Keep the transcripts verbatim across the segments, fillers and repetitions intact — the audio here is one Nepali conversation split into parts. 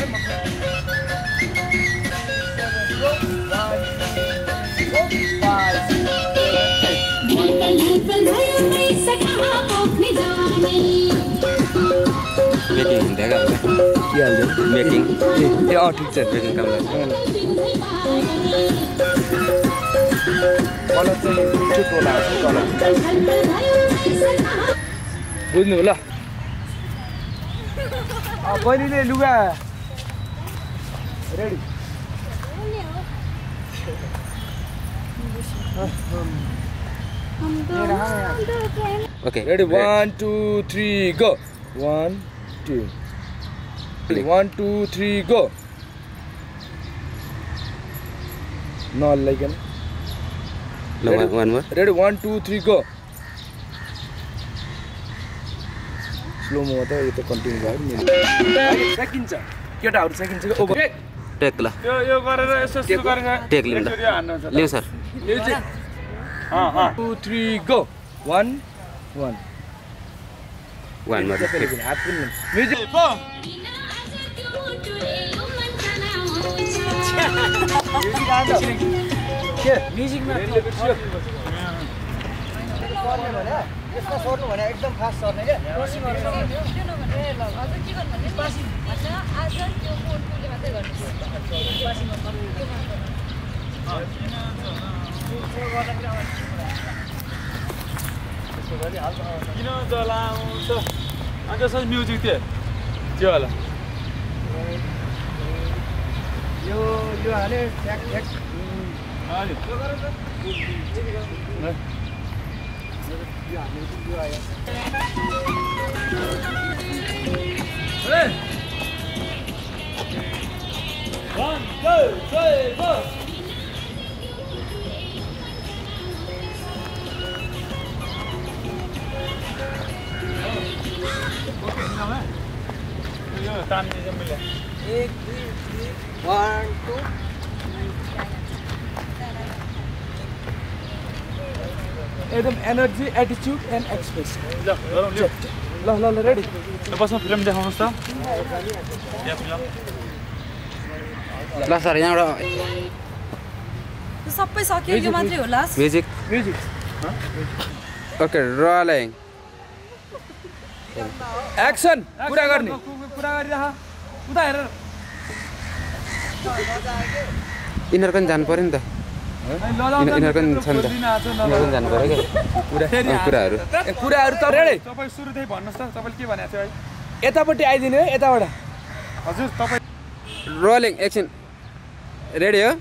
मेकिङ हुँदै गयो के हाल्दै मेकिङ ए अ ठिक छ मेकिङ काम लाग्छ कलर चाहिँ मिठो टोला छ कलर बुझ्नु ल अ बहिनीले लुगा ready okay ready one two three go one two one two three go no like it no one more ready one two three go slow mo ta यो त कन्टिन्यु भयो नि सेकिन्छ केटाहरु सेकिन्छ ओभर टेक ल यो यो गरेर यसो यसो गरेर टेक लिनु लिऊ सर लिऊ चाहिँ अ अ two three go one one one more music पो के म्युजिकमा सर्ने भने यसमा सर्नु भने एकदम फास्ट सर्ने के रसी गर्नु ए ल हजुर के गर्नु भने पासिङ अच्छा आज त्यो फोनले मात्रै गर्नु पासिङ गर्नु के गर्नु किन जलाउँछ अनि त्यसपछि म्युजिक त्यो त्यो होला यो यो हाले ट्याक ट्याक अनि यो गर त यो हाले यो आयो ए one two three four यो तान्ने चाहिँ मिल्यो एक दुई तीन one two एकदम एनर्जी एटिट्युड एन्ड एक्सप्रेसन ल गरौँ ल ल ल ल रेडी ल बस्नु फिल्म देखाउनुस् त ल सर यहाँबाट सबै सक्यो यो मात्रै होला music music okay rolling action पुरा गर्ने पुरा गरिराख उता हेर यिनीहरू पनि जानु पर्यो नि त यिनीहरू पनि छ नि त यिनीहरू पनि जानु पर्यो क्या कुराहरू कुराहरू त रेडी तपाईँ सुरुदेखि भन्नुहोस् त तपाईँले के भनेको थियो है यतापट्टि आइदिनु है यताबाट हजुर तपाईँ रोलिङ एकछिन रेडी हो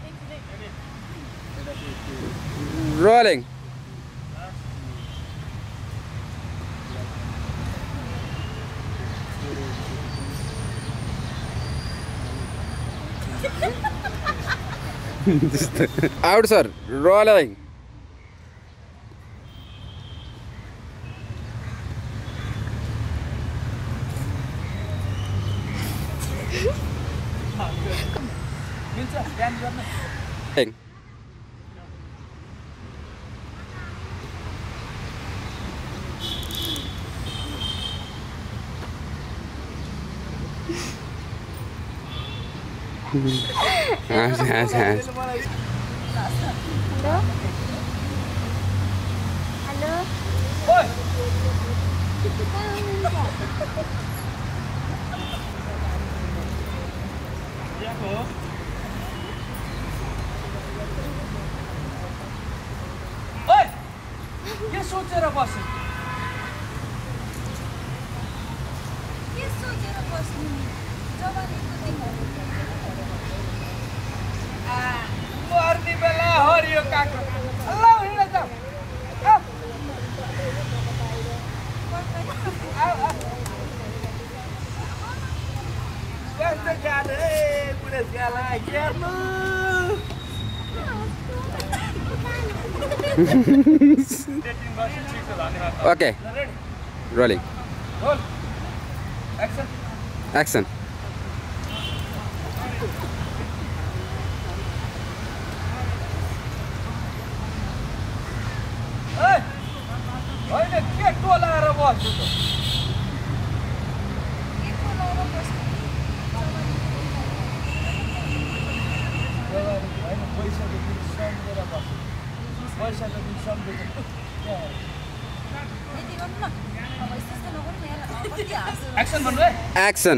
रोलिङ out sir rolling हाँस हाँस हाँस हेलो हेलो ओइ ओइ के सोचेर बस्नु के सोचेर बस्नु जवानीको देखाउनु आ मर्ने बेला हरियो काको ल हिँड जाऊ आऊ आऊ कस्तो गाह्रो रे बुढेसकाललाई हेर्नु okay rolling roll action action ओइ होइन के टोलाएर बस्छु त के बोलाएर बस्नु जवानीको पैसाको बिल सम्झेको यति गर्नु न अब यस्तो नगर्नु नि यार कति हाँस्यो एक्सन भन्नु है एक्सन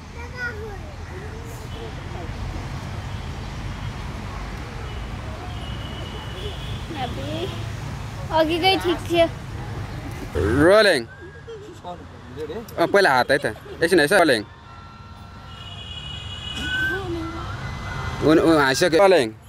अघिकै ठिक थियो रोलिङ अँ पहिला हात है त एकछिन है रोलिङ हाँसिसक्यो रोलिङ